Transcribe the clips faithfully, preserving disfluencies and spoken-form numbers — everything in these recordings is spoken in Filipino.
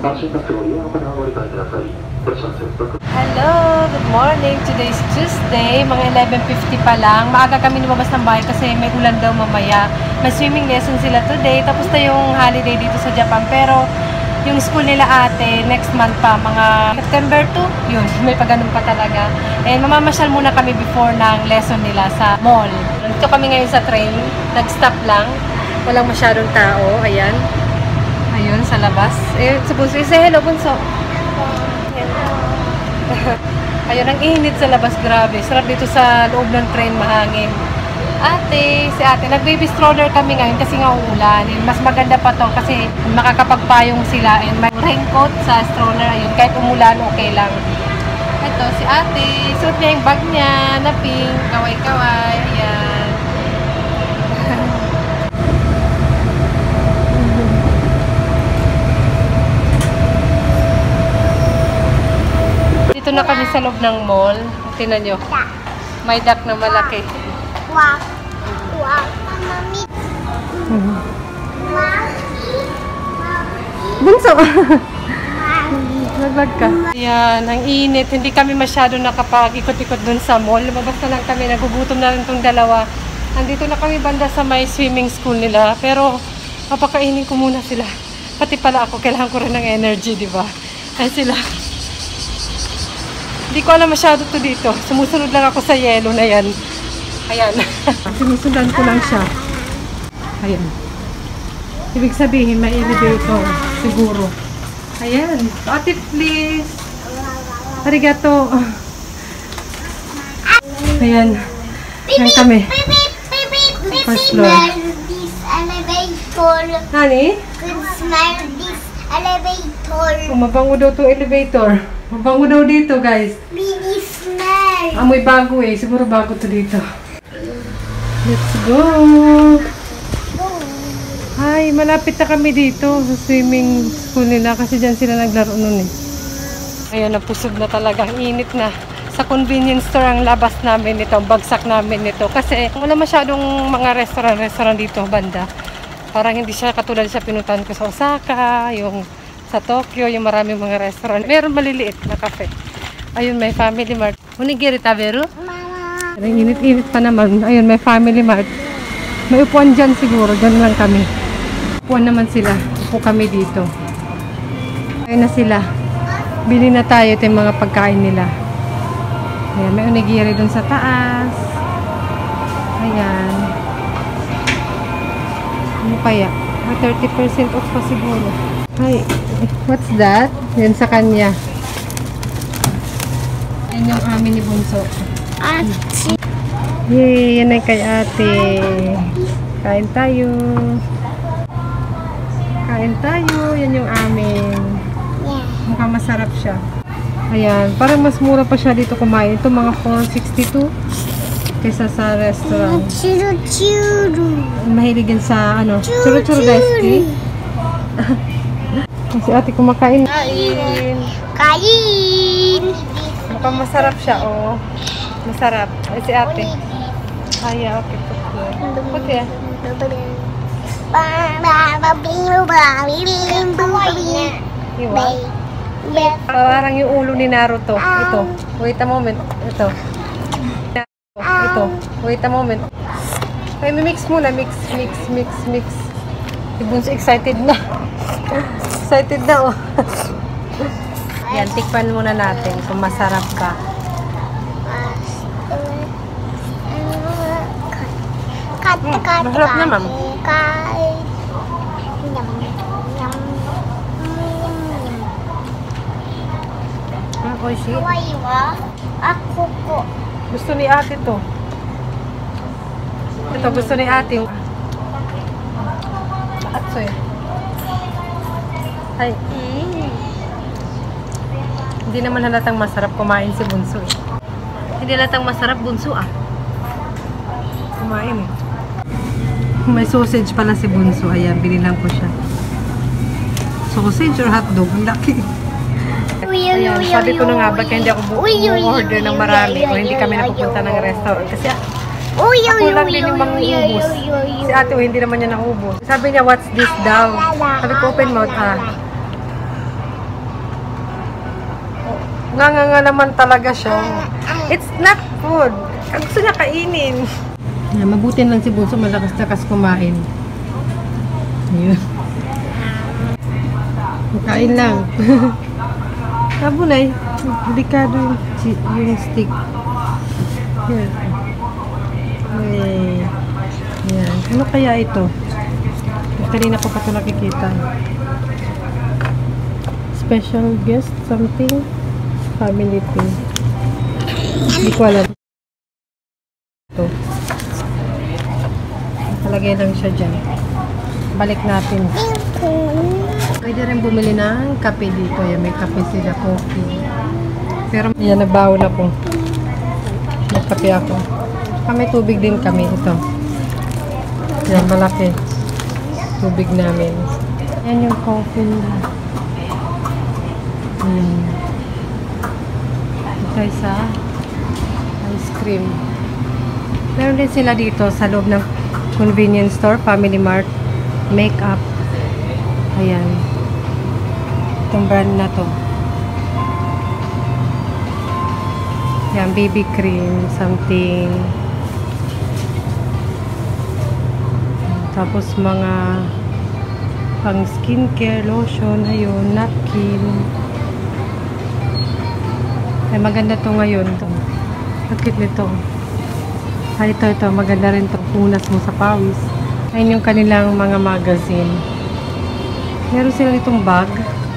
Hello! Good morning! Today is Tuesday. Mga eleven fifty pa lang. Maaga kami lumabas ng bahay kasi may ulan daw mamaya. May swimming lesson sila today. Tapos na yung holiday dito sa Japan. Pero yung school nila ate, next month pa, mga September two, yun, may pag-ganun pa talaga. And mamamasyal muna kami before ng lesson nila sa mall. Dito kami ngayon sa train. Nag-stop lang. Walang masyadong tao. Ayan. Ayun, sa labas. Eh, sa bunso. Say hello, bunso. Ayun, ang init sa labas. Grabe. Sarap dito sa loob ng train, mahangin. Ate, si ate, nag-baby stroller kami ngayon kasi nga uulan. Mas maganda pa to kasi makakapagpayong sila. And may raincoat sa stroller. Ayun, kahit umulan, okay lang. Ito, si ate. Suot niya yung bag niya na pink. Kaway-kaway. Ayan. Dito na kami sa loob ng mall. Tingnan nyo. May duck na malaki. Wow. Wow. Mami. Bunso. Naglag ka. Ayan, ang init. Hindi kami masyado nakapag-ikot-ikot dun sa mall. Lumabas na lang kami. Nagugutom na rin itong dalawa. Andito na kami banda sa may swimming school nila. Pero, papakainin ko muna sila. Pati pala ako, kailangan ko rin ng energy, di ba? Ay sila. Hindi ko alam masyado to dito. Sumusunod lang ako sa yellow na yan. Ayan. Sinusundan ko lang siya. Ayan. Ibig sabihin, may elevator. Siguro. Ayan. Ate, please. Arigato. Ayan. Ayan kami. First floor. Honey? Smell this elevator. Oh, mabango daw itong elevator. Mabango daw dito, guys. Really smell. Amoy bago eh. Siguro bago to dito. Let's go. Ay, malapit na kami dito sa swimming school nila kasi dyan sila naglaro nun eh. Ayan, napusog na talaga. Ang init na. Sa convenience store ang labas namin nito, ang bagsak namin nito. Kasi wala masyadong mga restaurant-restaurant dito, banda. Parang hindi siya katulad sa pinutan ko sa Osaka, yung sa Tokyo, yung maraming mga restaurant. Meron maliliit na cafe. Ayun, may Family Mart. Onigiri taberu? Mama. Ang init-init pa naman. Ayun, may Family Mart. May upuan dyan siguro. Diyan lang kami. Upuan naman sila. Upo kami dito. Ayun na sila. Bili na tayo. Ito yung mga pagkain nila. Ayan, may onigiri dun sa taas. Ayan. Ano kaya? May thirty percent off pa siguro. Ay, what's that? Yan sa kanya. Yan yung amin ni Bunso. Ate. Yay, yan ay kay ate. Kain tayo. Kain tayo. Yan yung amin. Yeah. Mukhang masarap siya. Ayan, parang mas mura pa siya dito kumain. Ito mga four sixty-two kaysa sa restaurant. Churu-churu. Mahilig yan sa ano, churu-churu guys. Si ate kumakain. Kain. Kain. Mukhang masarap siya, oh. Masarap. Ay, si ate. Ay, okay. Okay. Iwa. Parang yung ulo ni Naruto. Ito. Wait a moment. Ito. Ito. Wait a moment. Ay, mix muna. Mix, mix, mix, mix. Si Bunso excited na. Excited na, oh. Yan, tikpan muna natin kung masarap ba. Hmm, masarap naman. Hmm, oishi. Ako ko. Gusto ni ate to. Ito, gusto ni ate. Atsoy. Ay. Mm. Hindi naman halatang masarap kumain si Bunso eh. Hindi halatang masarap Bunso ah. Kumain eh. May sausage pala si Bunso. Ayan, binilang ko siya. Sausage or hotdog? Ang laki. Ayan, sabi ko na nga, ba't hindi ako bu-order ng marami o hindi kami napupunta ng restaurant. Kasi ako lang din yung mangubos. Si ate, oh, hindi naman niya naubos. Sabi niya, what's this daw? Sabi ko, open mouth ah. Nga nga nga naman talaga siya. It's not food. Ang gusto niya kainin. Yeah, mabuti lang si Bunso, malakas-lakas kumain. Ayun. Kain lang. Abunay, delikado yung, yung stick. Here. Okay. Yan. Ano kaya ito? Kanina ko pa ito nakikita. Special guest, something. Family thing. Hindi ko alam. Ito. Talagay lang siya dyan. Balik natin. Pwede rin bumili ng kape dito. Yan, may kape sila, coffee. Pero yan, nagbaon ako. Magkape ako. Ah, may tubig din kami. Ito. Yan, malaki. Tubig namin. Yan yung coffee nila. Yan. Ito sa ice cream. Meron din sila dito sa loob ng convenience store, Family Mart, makeup. Ayan. Itong brand na to. Yan, B B cream, something. Tapos mga pang skincare, lotion, ayun, napkin. Ay, maganda to ngayon. Bakit nito? Ay, ito, ito. Maganda rin to. Punas mo sa pawis. Ayun yung kanilang mga magazine. Meron sila nitong bag.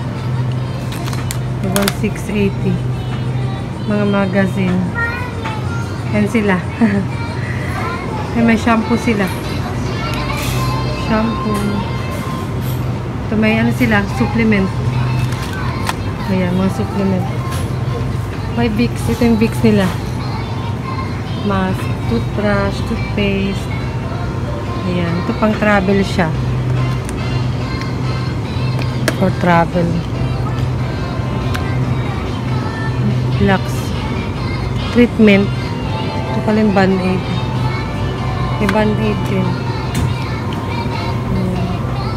About six eighty. Mga magazine. Yan sila. Ay, may shampoo sila. Shampoo. Ito may ano sila, supplement. Ayan, mga supplement. May Vicks. Ito yung Vicks nila. Mask, toothbrush, toothpaste. Ayan. Ito pang travel siya. For travel. Lux. Treatment. Ito pala yung Band-Aid. May Band-Aid din. Ayan.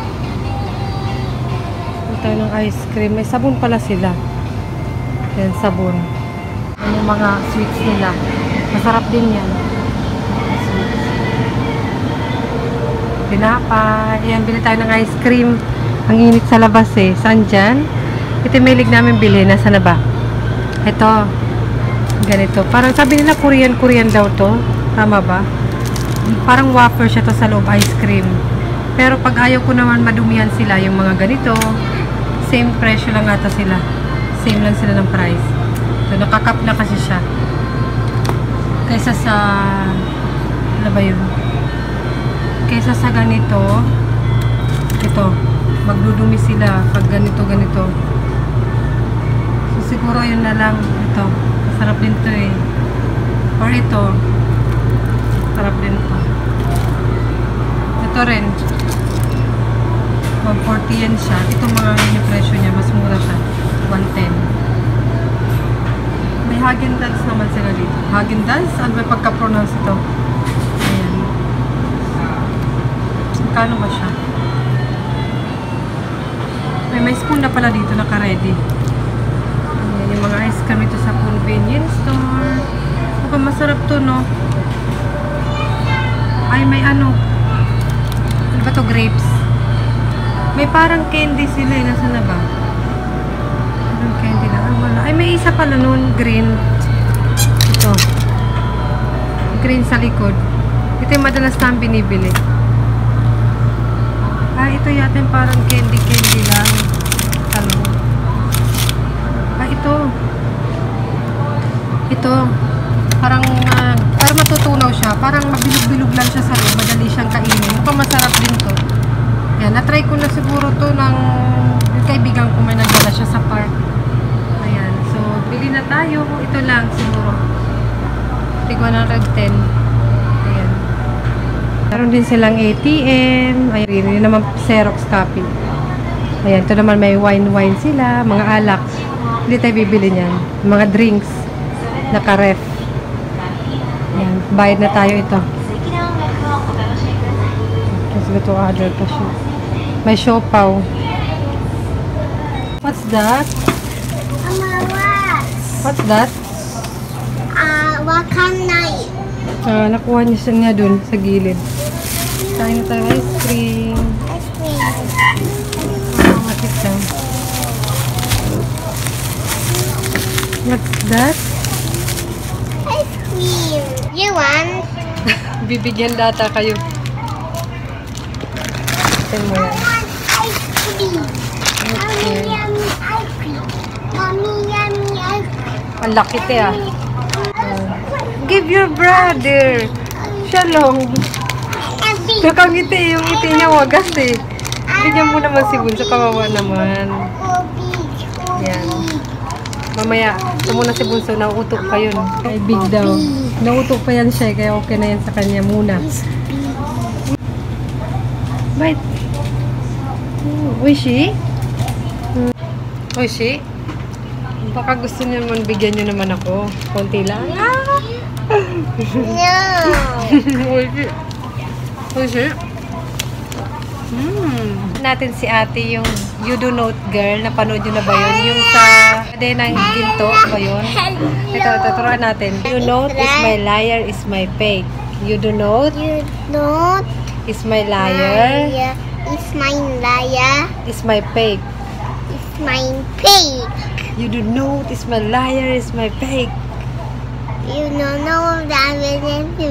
Ito ng ice cream. May sabon pala sila. Ayan, sabon. Ayan yung mga sweets nila. Masarap din yan. Pinapa. Ayan, bili tayo ng ice cream. Ang init sa labas eh. Saan dyan? Ito yung mahilig namin bili. Nasa na ba? Ito. Ganito. Parang sabi nila Korean, Korean daw to. Tama ba? Parang wafer siya to sa loob, ice cream. Pero pag ayaw ko naman madumihan sila, yung mga ganito, same presyo lang ata sila. Same lang sila ng price. So, nakakap na kasi siya. Kaysa sa, ano ba yun? Kaysa sa ganito, ito, magdudumi sila pag ganito, ganito. So, siguro yun na lang. Ito, masarap din to eh. Or ito, masarap din to. Ito rin, one forty yan siya. Ito mga yung presyo niya, mas mura siya. one ten. May Häagen-Dazs naman sila dito. Häagen-Dazs? Ano ba pagka-pronounce ito? Ayan. Kano ba siya? May, may spoon na pala dito, naka-ready. Ayan, yung mga ice cream ito sa convenience store. Mukhang masarap to, no? Ay, may ano. Ano ba to? Grapes. May parang candy sila eh. Nasaan na ba? Parang candy na. Ah, wala. Ay, may isa pala nun. Green. Ito. Green sa likod. Ito yung madalas na binibili. Ah, ito yata yung parang candy-candy lang. Ano? Ah, ito. Ito. Parang, uh, parang matutunaw siya. Parang mabilog-bilog lang siya sa loob. Madali siyang kainin. Mukhang masarap din to. Yan, na-try ko na siguro to ng yung kaibigan ko, may nagdala siya sa park. Ayan. So, bili na tayo. Ito lang siguro. Tig one ten. Ayan. Meron din silang A T M. Ayan, yun naman Xerox copy. Ayan, ito naman may wine-wine sila. Mga alak. Hindi tayo bibili niyan. Mga drinks. Naka-ref. Ayan, bayad na tayo ito. Let's go to other cashier. May siopaw. What's that? Mama, what? What's that? Ah, wakanai. Ah, nakuha niya siya niya dun sa gilid. Kain na tayo ice cream. Ice cream. Oh, makit lang. What's that? Ice cream. You want? Bibigyan data kayo. Tignan mo yan. I want ice cream. Mommy, yummy ice cream. Mommy, yummy ice cream. Ang laki te ah. Give your brother. Siya lang. Every Nakangiti. Yung ngiti niya wagas eh. Bigyan mo naman si Bunso. Kawawa naman. Yan. Mamaya, ito muna si Bunso. Nauutok pa yun. Ay, big daw. Nauutok pa yan siya. Kaya okay na yan sa kanya muna. Bite. Uishi? Uishi? Baka gusto niya naman bigyan niyo naman ako. Konti lang. Ah! No. Uishi. Uishi. Hmm. Natin si ate yung You Do Note Girl. Napanood nyo na ba yun? Yung sa Kadenang Ginto ba yun? Ito, ito, turuan natin. You note is my liar is my fake. You do note You don't. is my liar Liar. It's my liar. is my fake. It's my pig. You do note is my liar is my fake. You don't know that it's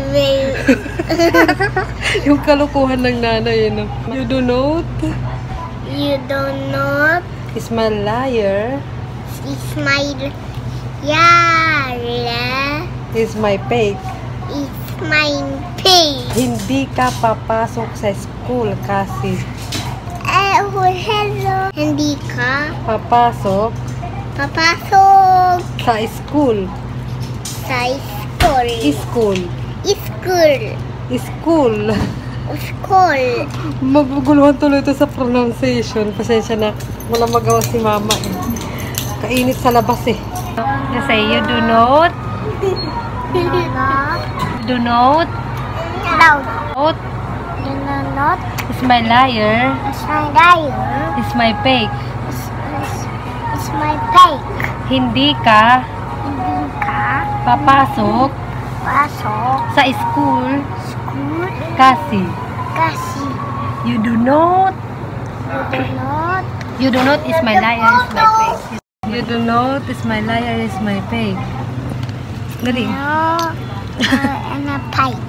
Yung kalukuhan ng nanay, yun. You do note You don't know. is my liar It's my liar. is my fake. It's my pig. Hindi ka papasok sa school kasi Eh, oh, hello. Hindi ka papasok papasok sa school. sa school. School. School. School. School. Maguguluhan tuloy ito sa pronunciation. Pasensya na. Wala magawa si mama eh. Kainit sa labas eh. You say, you do not, Not. do not, Loud. not, You know not. is my liar, It's my liar. is my fake. It's, it's, it's my pig. Hindi ka Hindi ka papasok pasok sa school school kasi kasi you do not, you do not. you do not is my liar, is my fake. You do not is my liar, is my fake. Galing. No. Uh, and a pike.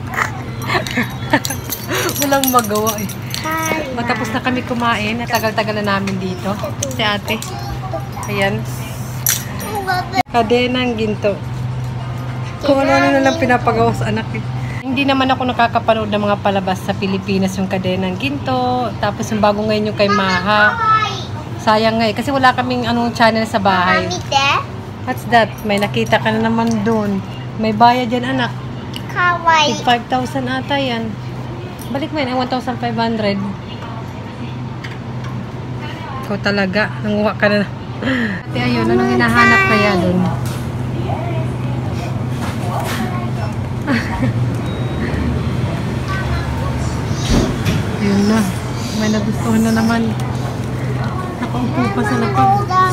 Walang magawa eh. Hi. Matapos na kami kumain. Tagal-tagal na namin dito. Si ate. Ayan. Kadenang Ginto. Kung ano na lang pinapagawa sa anak eh. Hindi naman ako nakakapanood ng mga palabas sa Pilipinas yung Kadenang Ginto. Tapos yung bago ngayon yung kay Maha. Sayang nga eh. Kasi wala kaming anong channel sa bahay. Mami, te? What's that? May nakita ka na naman doon. May bayad yan anak. Kawaii. five thousand ata yan. Balik mo yun, one thousand five hundred. Ikaw talaga, nanguha ka na. Ate, ayun, anong hinahanap kaya dun? Yun na. May nagustuhan na naman. Nakaupo pa sa lapag.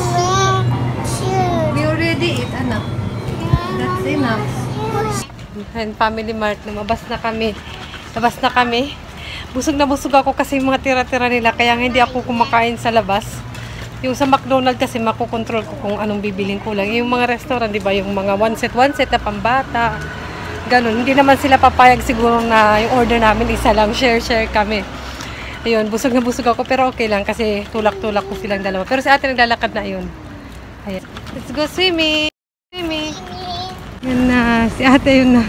We already eat, anak. That's enough. And Family Mart, lumabas na kami. Labas na kami. Busog na busog ako kasi yung mga tira-tira nila. Kaya hindi ako kumakain sa labas. Yung sa McDonald's kasi makokontrol ko kung anong bibiling ko lang. Yung mga restaurant, di ba? Yung mga one set, one set na pambata. Ganun. Hindi naman sila papayag siguro na yung order namin isa lang. Share-share kami. Ayun, busog na busog ako. Pero okay lang kasi tulak-tulak ko silang dalawa. Pero si ate naglalakad na yun. Ayan. Let's go swimming. Swimming. Yan na. Si ate yun na.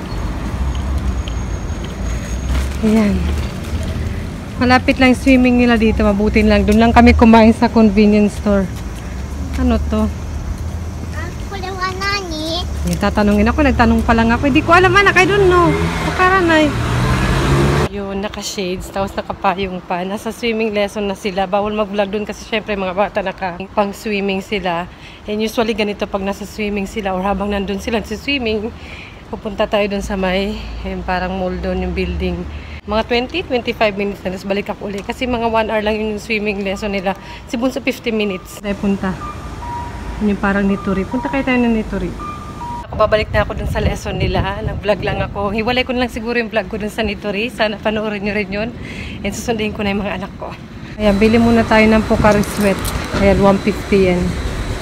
Ayan. Malapit lang swimming nila dito. Mabutin lang. Doon lang kami kumain sa convenience store. Ano to? Ako lang anani. Yung tatanungin ako. Nagtanong pa lang ako. Hindi ko alam anak. I don't know. Pakaranay. Yun. Naka-shades. Tapos nakapayong pa. Nasa swimming lesson na sila. Bawal mag-vlog doon kasi syempre mga bata naka-pang swimming sila. And usually ganito pag nasa swimming sila or habang nandun sila sa swimming, pupunta tayo doon sa may eh, parang mall doon yung building. Mga twenty to twenty-five minutes na, tapos balik ako ulit. Kasi mga one hour lang yung swimming lesson nila. Si Bunso fifty minutes. Tayo punta. Yun yung parang Nitori. Punta kayo tayo ng Nitori. Ako, babalik na ako dun sa lesson nila. Nag-vlog lang ako. Hiwalay ko na lang siguro yung vlog ko dun sa Nitori. Sana panoorin nyo rin yun. And susunduin ko na yung mga anak ko. Ayan, bili muna tayo ng Pocari Sweat. Ayan, one fifty yan.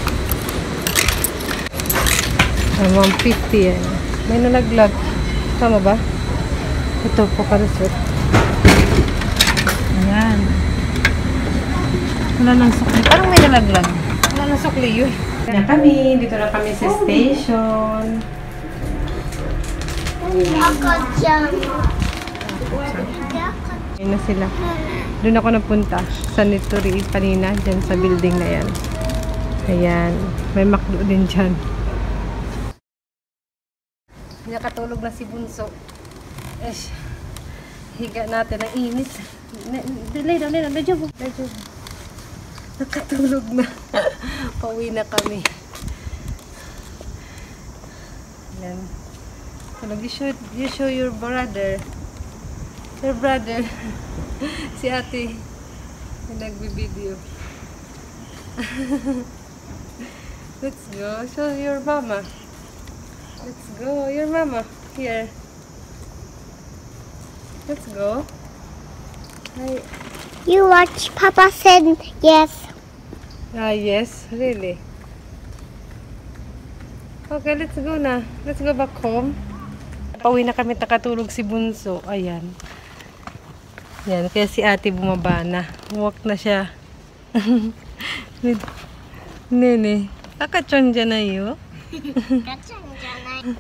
Ayan, one fifty yan. May nalaglag. Tama ba? Ito, Pocari Sweat. Ayan. Wala nang sukli. Parang may nalaglag. Wala nang sukli yun. Ayan kami. Dito na kami sa station. Ako dyan. Ayan na sila. Doon ako napunta sa Nitori kanina. Dyan sa building na yan. Ayan. May McDo din dyan. Nakatulog na si Bunso. Esh. Higa natin ang init. Lay down, lay down. Medyo. Medyo. Nakatulog na. Pauwi na kami. Ayan. Tulog. You show, you show your brother. Your brother. Si ate. Yung nagbibideo. Let's go. Show your mama. Let's go. Your mama. Here. Let's go. Hi. You watch Papa said yes. Ah, yes. Really? Okay, let's go na. Let's go back home. Pauwi na kami, nakatulog si Bunso. Ayan. Yan, kaya si ate bumaba na. Walk na siya. Nene, kakachon dyan na yun. Kakachon dyan na yun.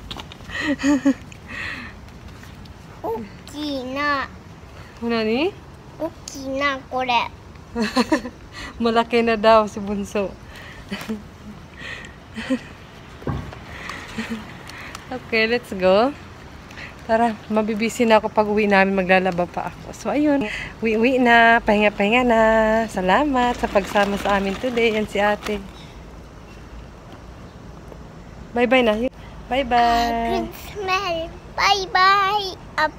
Oki na. Nani? Oki na, kore. Malaki na daw si Bunso. Okay, let's go. Tara, mabibisi na ako pag uwi namin, maglalaba pa ako. So, ayun. Uwi-uwi na. Pahinga-pahinga na. Salamat sa pagsama sa amin today. Yan si ate. Bye-bye na. Bye-bye. Good smell. Bye-bye.